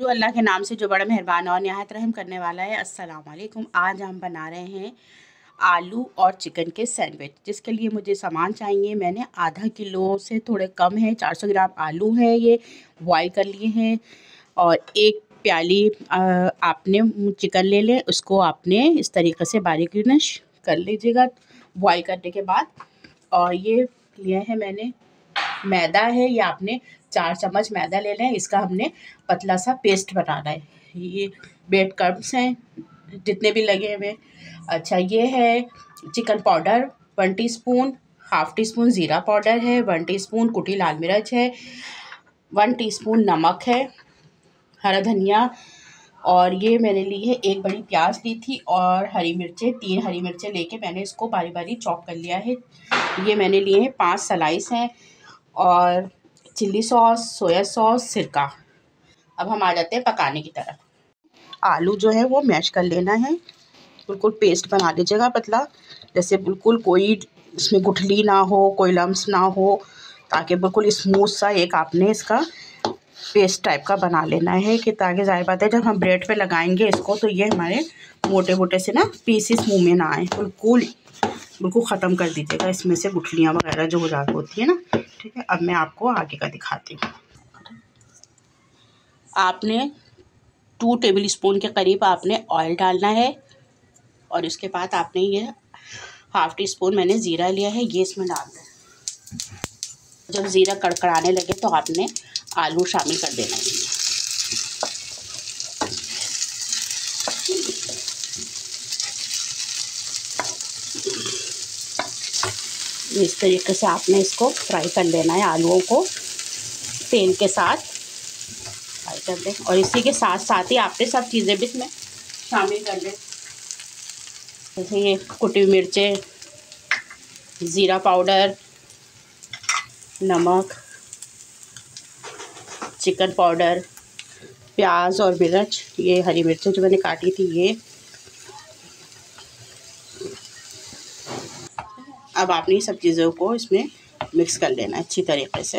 शुरू अल्लाह के नाम से जो बड़ा मेहरबान और निहायत रहम करने वाला है। अस्सलाम वालेकुम। आज हम बना रहे हैं आलू और चिकन के सैंडविच, जिसके लिए मुझे सामान चाहिए। मैंने आधा किलो से थोड़े कम है, 400 ग्राम आलू है, ये बॉयल कर लिए हैं। और एक प्याली आपने चिकन ले लें, उसको आपने इस तरीके से बारीक कर लीजिएगा बॉयल करने के बाद। और ये लिए हैं मैंने मैदा है, ये आपने 4 चम्मच मैदा ले लें। इसका हमने पतला सा पेस्ट बनाना है। ये ब्रेड क्रम्ब्स हैं जितने भी लगे हुए। अच्छा, ये है chicken powder 1 teaspoon, half teaspoon ज़ीरा पाउडर है, 1 टीस्पून कुटी लाल मिर्च है, 1 टीस्पून नमक है, हरा धनिया। और ये मैंने ली है एक बड़ी प्याज ली थी, और हरी मिर्चें 3 हरी मिर्चें लेके मैंने इसको बारी बारी चॉप कर लिया है। ये मैंने लिए हैं 5 स्लाइस हैं, और चिल्ली सॉस, सोया सॉस, सिरका। अब हम आ जाते हैं पकाने की तरफ। आलू जो है वो मैश कर लेना है, बिल्कुल पेस्ट बना लीजिएगा पतला, जैसे बिल्कुल कोई इसमें गुठली ना हो, कोई लम्स ना हो, ताकि बिल्कुल स्मूथ सा एक आपने इसका पेस्ट टाइप का बना लेना है, कि ताकि ज़ाहिर बात है जब हम ब्रेड पे लगाएंगे इसको तो ये हमारे मोटे मोटे से ना पीसेस मुंह में ना आए। बिल्कुल ख़त्म कर दीजिएगा इसमें से गुठलियाँ वगैरह जो हो जाती होती है ना। ठीक है, अब मैं आपको आगे का दिखाती हूँ। आपने 2 टेबल स्पून के करीब आपने ऑयल डालना है, और इसके बाद आपने ये हाफ़ टी स्पून मैंने ज़ीरा लिया है, ये इसमें डालना है। जब ज़ीरा कड़कड़ाने लगे तो आपने आलू शामिल कर देना है। इस तरीके से आपने इसको फ्राई कर लेना है, आलूओं को तेल के साथ फ्राई कर दें। और इसी के साथ साथ ही आपने सब चीज़ें भी इसमें शामिल कर लें, जैसे ये कुटी हुई मिर्चें, ज़ीरा पाउडर, नमक, चिकन पाउडर, प्याज और मिर्च, ये हरी मिर्चें जो मैंने काटी थी ये। अब आपने सब चीज़ों को इसमें मिक्स कर लेना है अच्छी तरीके से।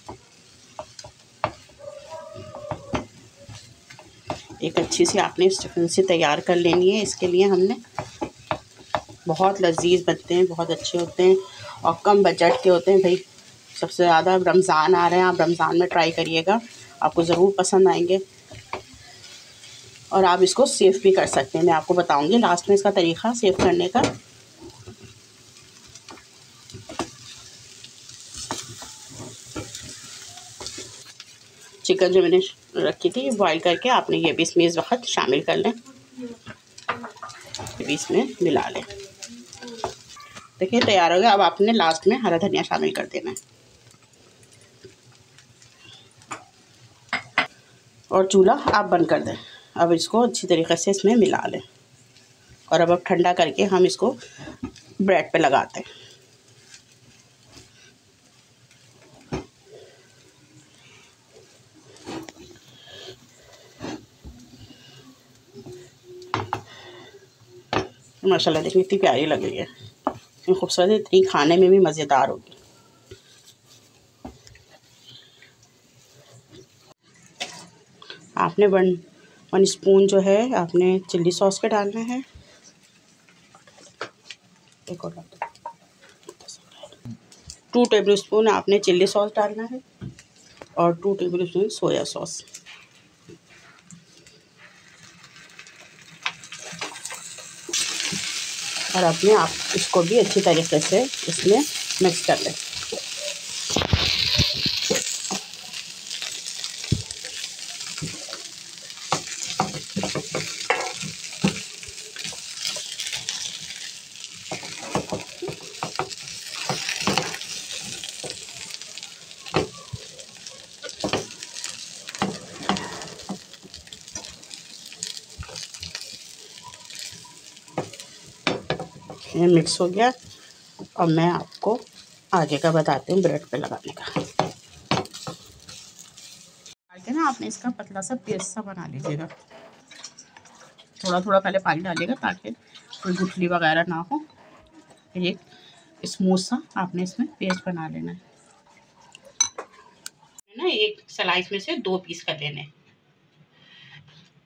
एक अच्छी सी आपने स्टफिंग तैयार कर लेनी है। इसके लिए हमने बहुत लजीज बनते हैं, बहुत अच्छे होते हैं, और कम बजट के होते हैं भाई। सबसे ज़्यादा रमज़ान आ रहे हैं, आप रमज़ान में ट्राई करिएगा, आपको ज़रूर पसंद आएंगे। और आप इसको सेव भी कर सकते हैं, मैं आपको बताऊंगी लास्ट में इसका तरीक़ा सेव करने का। चिकन जो मैंने रखी थी बॉईल करके, आपने ये भी इसमें इस वक्त शामिल कर लें, ये भी इसमें मिला लें। देखिए तैयार हो गया। अब आपने लास्ट में हरा धनिया शामिल कर देना है, और चूल्हा आप बंद कर दें। अब इसको अच्छी तरीके से इसमें मिला लें, और अब ठंडा करके हम इसको ब्रेड पे लगाते हैं। माशाल्लाह देखिए इतनी प्यारी लग रही है, इतनी खूबसूरत है, इतनी खाने में भी मज़ेदार होगी। आपने वन स्पून जो है आपने चिल्ली सॉस पे डालना है, एक और 2 टेबल स्पून आपने चिल्ली सॉस डालना है, और 2 टेबल स्पून सोया सॉस। और अपने आप इसको भी अच्छी तरीके से इसमें मिक्स कर लें। ये मिक्स हो गया। अब मैं आपको आगे का बताती हूँ ब्रेड पे लगाने का। आगे ना आपने इसका पतला सा पेस्ट सा बना लीजिएगा, थोड़ा थोड़ा पहले पानी डालिएगा ताकि कोई गुठली वगैरह ना हो। एक स्मूथ सा आपने इसमें पेस्ट बना लेना है ना। एक स्लाइस में से 2 पीस कर लेने,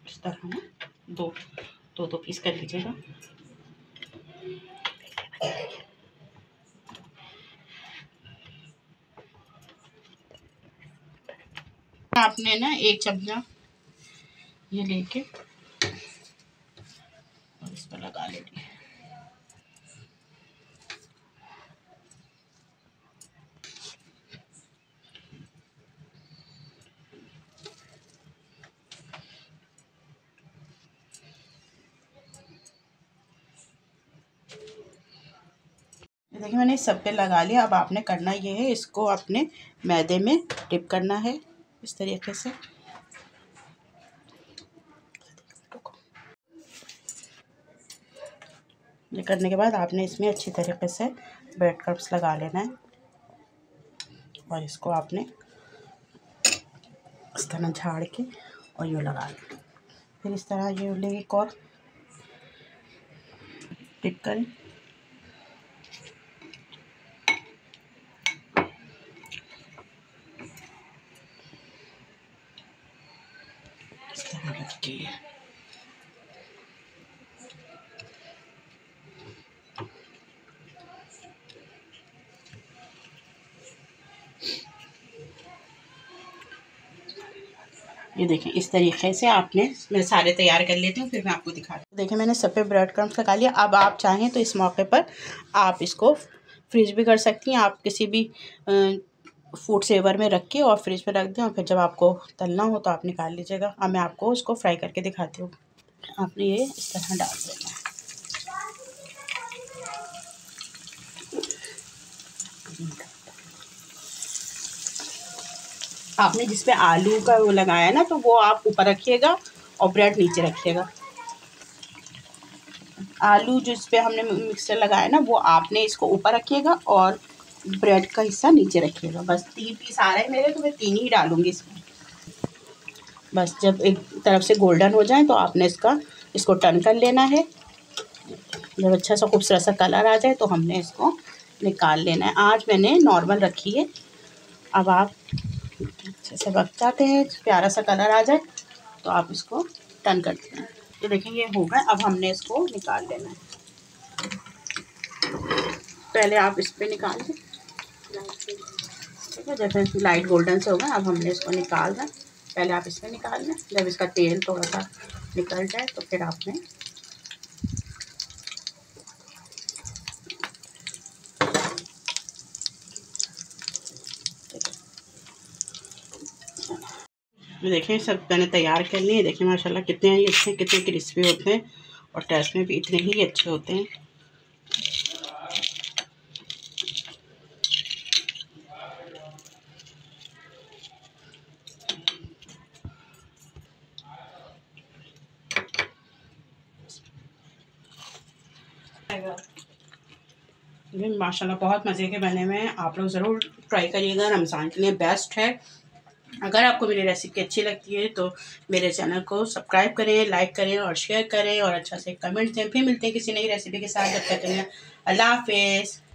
इस तरह ना दो दो दो पीस कर लीजिएगा। आपने ना 1 चमचा ये लेके और इस पर लगा लेंगे। देखिए मैंने सब पे लगा लिया। अब आपने करना ये है, इसको अपने मैदे में डिप करना है इस तरीके से। ये करने के बाद आपने इसमें अच्छी तरीके से ब्रेड क्रम्स लगा लेना है और इसको आपने इस तरह झाड़ के और यूँ लगा लें। फिर इस तरह ये लेके एक और डिप करें। इस तरह रखिए। ये देखें इस तरीके से आपने, मैं सारे तैयार कर लेती हूँ फिर मैं आपको दिखाती हूँ। देखिए मैंने सब पे ब्रेड क्रम्स लगा लिया। अब आप चाहें तो इस मौके पर आप इसको फ्रीज भी कर सकती हैं। आप किसी भी फूड सेवर में रख के और फ्रिज में रख दें और फिर जब आपको तलना हो तो आप निकाल लीजिएगा। अब मैं आपको उसको फ्राई करके दिखाती हूँ। आपने ये इस तरह डाल देना है। आपने जिस पे आलू का वो लगाया ना, तो वो आप ऊपर रखिएगा और ब्रेड नीचे रखिएगा। आलू जिस पे हमने मिक्सर लगाया ना, वो आपने इसको ऊपर रखिएगा और ब्रेड का हिस्सा नीचे रखिएगा। बस 3 पीस आ रहे हैं मेरे, तो मैं 3 ही डालूँगी इसमें। बस जब एक तरफ से गोल्डन हो जाए तो आपने इसको टर्न कर लेना है। जब अच्छा सा खूबसूरत सा कलर आ जाए तो हमने इसको निकाल लेना है। आज मैंने नॉर्मल रखी है। अब आप अच्छे से वक्त चाहते हैं प्यारा सा कलर आ जाए तो आप इसको टर्न कर देना। तो देखें ये हो गया। अब हमने इसको निकाल लेना है। पहले आप इस पे निकाल दें, ठीक है। जैसे लाइट गोल्डन से हो गया, अब हमने इसको निकाल दें। पहले आप इसमें निकाल लें। जब इसका तेल थोड़ा सा निकल जाए तो फिर आपने देखें सब मैंने तैयार कर लिए। देखें माशाल्लाह कितने अच्छे, कितने क्रिस्पी होते हैं और टेस्ट में भी इतने ही अच्छे होते हैं। ये माशाल्लाह बहुत मज़े के बने हुए हैं। आप लोग ज़रूर ट्राई करिएगा, रमज़ान के लिए बेस्ट है। अगर आपको मेरी रेसिपी अच्छी लगती है तो मेरे चैनल को सब्सक्राइब करें, लाइक करें और शेयर करें और अच्छा से कमेंट दें। फिर मिलते हैं किसी नई रेसिपी के साथ। जब तक के लिए अल्लाह हाफ़िज़।